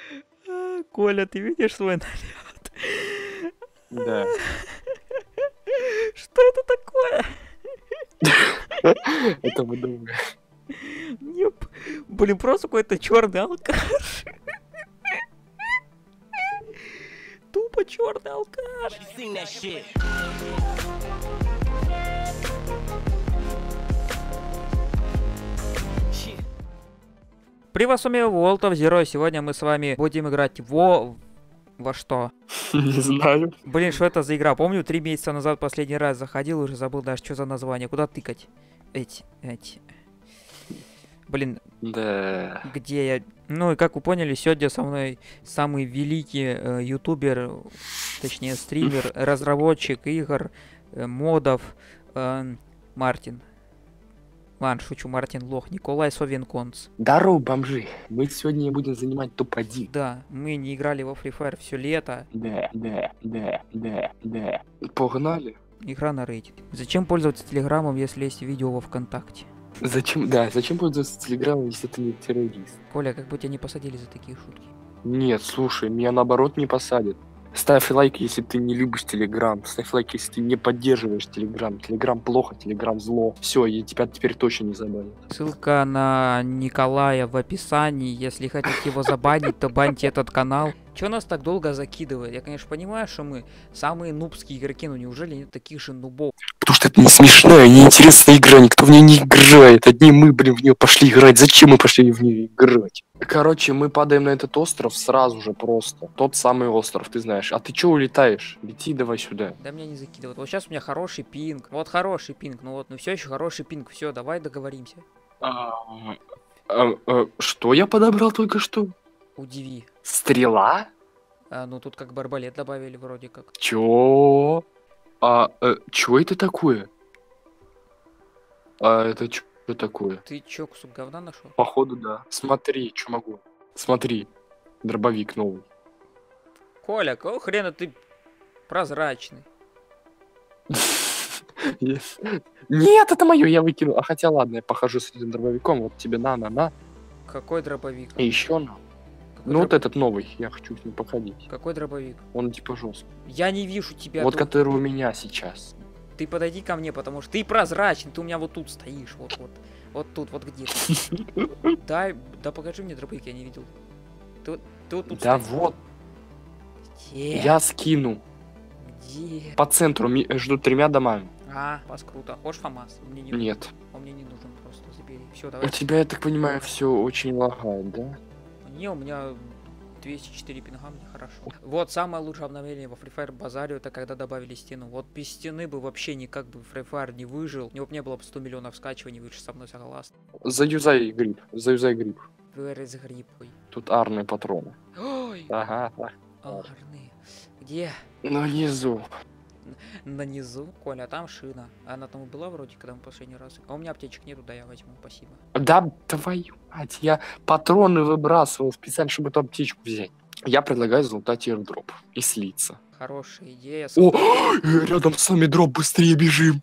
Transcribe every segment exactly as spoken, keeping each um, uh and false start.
А, Коля, ты видишь свой наряд? Да. Что это такое? Это выдумываю. Не п- Блин, просто какой-то черный алкаш. Тупо черный алкаш. Привет, с вами World of Zero. Сегодня мы с вами будем играть во... Во что? Не знаю. Блин, что это за игра? Помню, три месяца назад последний раз заходил, уже забыл даже, что за название. Куда тыкать? Эти, эти. Блин, Да. где я... Ну и как вы поняли, сегодня со мной самый великий э, ютубер, точнее стример, разработчик игр, э, модов, э, Мартин. Ладно, шучу, Мартин лох. Николай Совенконц. Здорово, бомжи. Мы сегодня будем занимать топ один. Да, мы не играли во Free Fire все лето. Да, да, да, да, да. Погнали. Игра на рейтинг. Зачем пользоваться Телеграмом, если есть видео во ВКонтакте? Зачем, да, зачем пользоваться телеграммом, если ты не террорист? Коля, как бы тебя не посадили за такие шутки. Нет, слушай, меня наоборот не посадят. Ставь лайк, если ты не любишь Телеграм. Ставь лайк, если ты не поддерживаешь Телеграм. Телеграм плохо, Телеграм зло. Все, и тебя теперь точно не забанят. Ссылка на Николая в описании. Если хотите его забанить, то баньте этот канал. Чё нас так долго закидывает? Я, конечно, понимаю, что мы самые нубские игроки, но неужели нет таких же нубов? Потому что это не смешная, неинтересная игра, никто в нее не играет. Одни мы, блин, в нее пошли играть. Зачем мы пошли в нее играть? Короче, мы падаем на этот остров сразу же просто. Тот самый остров, ты знаешь. А ты чё улетаешь? Лети давай сюда. Да меня не закидывают. Вот сейчас у меня хороший пинг. Вот хороший пинг. Ну вот, ну все еще хороший пинг. Все, давай договоримся. А, а, а, что я подобрал только что? Удиви. Стрела? А, ну тут как бы арбалет добавили вроде как. Чё? А, э, чё это такое? А это чё такое? Ты чё, кусок говна нашел? Походу, да. Смотри, чё могу. Смотри, дробовик новый. Коля, какого хрена ты прозрачный? Yes. Нет, это мое, я выкину. А хотя ладно, я похожу с этим дробовиком. Вот тебе на, на, на. Какой дробовик? И еще на. Какой Ну вот дроб- этот новый, я хочу с ним походить. Какой дробовик? Он типа жесткий. Я не вижу тебя. Вот тут. который у меня сейчас. Ты подойди ко мне, потому что ты прозрачный, ты у меня вот тут стоишь, вот, вот, вот тут, вот где. Дай, да покажи мне дробовик, я не видел. Ты, вот- ты вот тут Да стоишь. вот, Где? я скину. Где? По центру ми- между тремя домами. А, пас круто. Хочешь ФАМАС? Мне не Нет. Он мне не нужен, просто забери. Все, У давай. тебя, я так понимаю, все очень лагает, да? Не, у меня двести четыре пинга, мне хорошо. Вот самое лучшее обновление во Free Fire базарю, это когда добавили стену. Вот без стены бы вообще никак бы Free Fire не выжил. У него бы не было бы сто миллионов скачиваний, вы же со мной согласны. Заюзай гриб, заюзай гриб. Where is grip? Ой. Тут арные патроны. Ой, Ага. арны. Где? Ну, внизу. На низу. Коля, а там шина. Она там была вроде, когда мы последний раз. А у меня аптечек нету, да я возьму, спасибо. Да, твою мать, я патроны выбрасывал специально, чтобы эту аптечку взять. Я предлагаю залутать airdrop и слиться. Хорошая идея. О, рядом с нами дроп, быстрее бежим.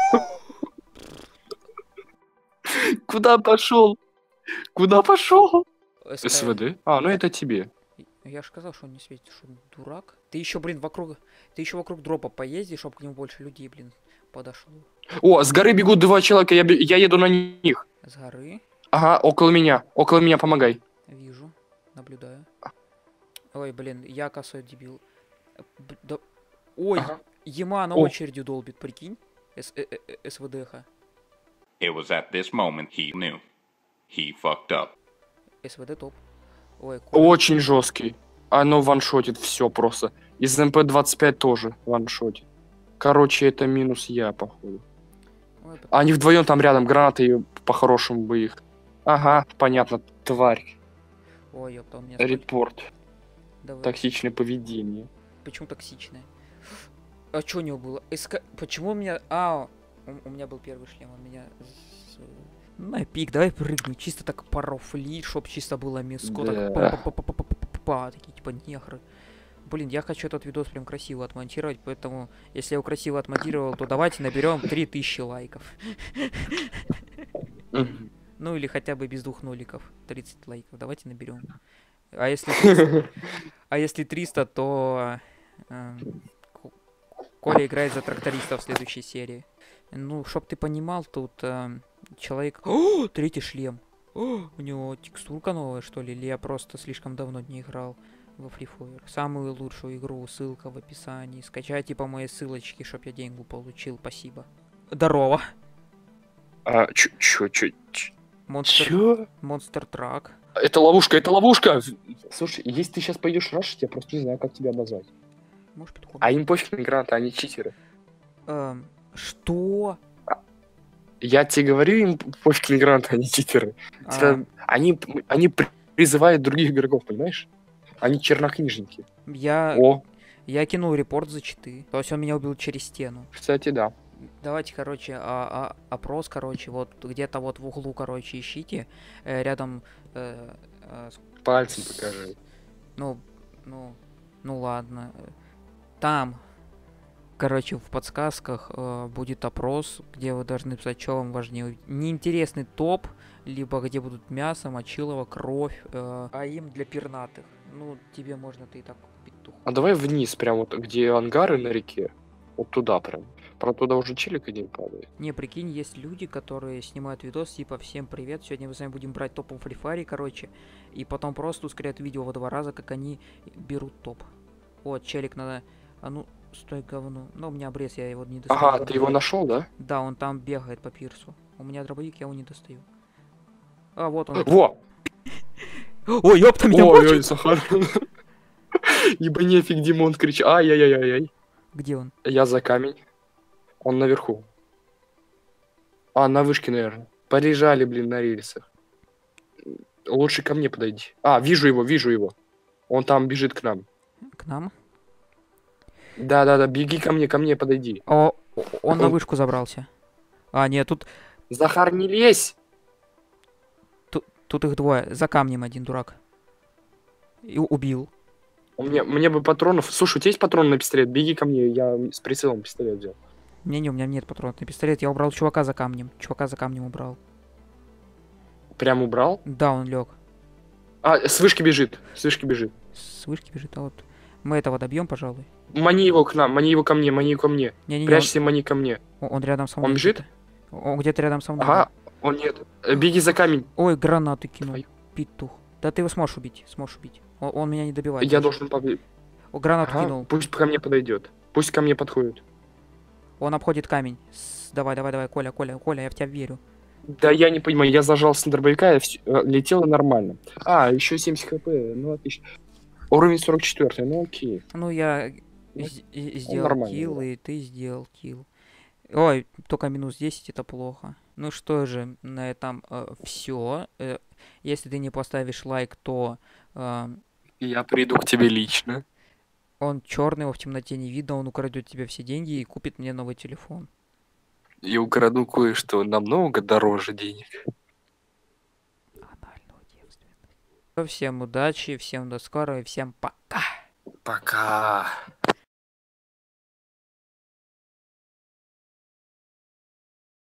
Куда пошел? Куда пошел? СК. СВД? А, ну это тебе. Я же сказал, что он не светит, что он дурак. Ты еще, блин, вокруг. Ты еще вокруг дропа поезди, чтобы к нему больше людей, блин, подошло. О, с горы бегут два человека, я, бе- я еду на них. С горы. Ага, около меня. Около меня, помогай. Вижу. Наблюдаю. Ой, блин, я косой дебил. Б- да- Ой, Ага. Ема на О. очередью долбит, прикинь. С- э- э- э- СВДХ. It was at this moment he knew. He fucked up. СВД топ. Ой, Коля. Очень жесткий. Оно ваншотит все просто. Из эм пэ двадцать пять тоже ваншотит. Короче, это минус я, походу. Ой, п- Они вдвоем там рядом, гранаты по-хорошему бы их. Ага, понятно, тварь. Ой, ёпта, он меня спалил. Репорт. Давай. Токсичное поведение. Почему токсичное? А что у него было? СК... Почему у меня... А, у, у меня был первый шлем, он меня... с- На пик, давай прыгну, чисто так порофлить, чтоб чисто было мяско, Да. так па-па-па-па-па-па-па, такие типа негры. Блин, я хочу этот видос прям красиво отмонтировать, поэтому, если я его красиво отмонтировал, то давайте наберем три тысячи лайков. Мгм. Ну или хотя бы без двух ноликов, тридцать лайков, давайте наберем. А если триста, а если триста, то э, Ко- Коля играет за тракториста в следующей серии. Ну, чтоб ты понимал, тут э, человек... О, третий шлем. О, у него текстурка новая, что ли? Или я просто слишком давно не играл во Free Fire. Самую лучшую игру, ссылка в описании. Скачайте по моей ссылочке, чтоб я деньгу получил. Спасибо. Здорово. А, чё, чё, чё, чё? Монстр... Чё? Монстр Трак. Это ловушка, это ловушка! Слушай, если ты сейчас пойдешь рашить, я просто не знаю, как тебя обозвать. Может, подходит? А им пофиг на гранаты, они читеры. Эм, что? Я тебе говорю, им пофиг на гранаты, они читеры. А, Типа, Они, они при- призывают других игроков, понимаешь? Они чернокнижники. я... О, Я кинул репорт за читы. То есть он меня убил через стену. кстати, да. Давайте, короче, а, а- опрос, короче, вот где-то вот в углу, короче, ищите. э, рядом... э, э, с- Пальцем покажи. ну, ну, ну ладно. э, Там, короче, в подсказках э, будет опрос, где вы должны писать, что вам важнее. Неинтересный топ, либо где будут мясо, мочилово, кровь, э, а им для пернатых. Ну, тебе можно, ты и так петух. А давай вниз, прям вот, где ангары на реке. Вот туда прям. Правда, туда уже челик один падает. Не, прикинь, есть люди, которые снимают видос, типа, всем привет, сегодня мы с вами будем брать топом Free Fire, короче, и потом просто ускоряют видео во два раза, как они берут топ. Вот, челик надо... А ну, стой, говно. Ну, у меня обрез, я его не достаю. Ага, ты его нашел, да? Да, он там бегает по пирсу. У меня дробовик, я его не достаю. А, вот он. Во! Ой, ёпта, меня Ой, мочит! ой, Сахар. Ибо нефиг, Димон кричит. Ай-яй-яй-яй. Где он? Я за камень. Он наверху. А, на вышке, наверное. Порежали, блин, на рельсах. Лучше ко мне подойди. А, вижу его, вижу его. Он там бежит к нам. К нам? Да-да-да, беги ко мне, ко мне подойди. О, он на вышку забрался. А, нет, тут, Захар, не лезь! тут их двое. За камнем один дурак. И убил. У меня, мне бы патронов. Слушай, у тебя есть патрон на пистолет? Беги ко мне, я с прицелом пистолет взял. Не, не, у меня нет патронов на пистолет. Я убрал чувака за камнем. Чувака за камнем убрал. Прям убрал? Да, он лег. А, с вышки бежит, с вышки бежит. С вышки бежит, а вот. Мы этого добьем, пожалуй. Мани его к нам, мани его ко мне, мани его ко мне. Не-не-не, Прячься, мани ко мне. он, он рядом со мной. Он бежит? где-то. Он где-то рядом со мной. Ага, он нет. Э, Беги за камень. Ой, гранату кинул. Твою. Петух. Да ты его сможешь убить, сможешь убить. Он, он меня не добивает. Я даже. должен победить. О, гранату кинул. Пусть ко мне подойдет. Пусть ко мне подходит. Он обходит камень. С- Давай, давай, давай, Коля, Коля, Коля, я в тебя верю. Да я не понимаю, я зажал с дробовика, и всё, э, летело нормально. А, еще семьдесят хп, ну отлично. Уровень сорок четыре, ну окей. Ну, я Ну, с- и- сделал нормально, килл, да. и ты сделал килл. Ой, только минус десять, это плохо. Ну что же, на этом все. Если ты не поставишь лайк, то э, Я приду к тебе лично. он черный, его в темноте не видно, он украдет тебе все деньги и купит мне новый телефон. И украду кое-что намного дороже денег. Анальную девственность. Всем удачи, всем до скорого и всем пока. Пока.